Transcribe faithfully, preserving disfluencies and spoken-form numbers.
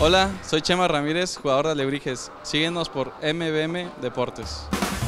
Hola, soy Chema Ramírez, jugador de Alebrijes. Síguenos por M B M Deportes.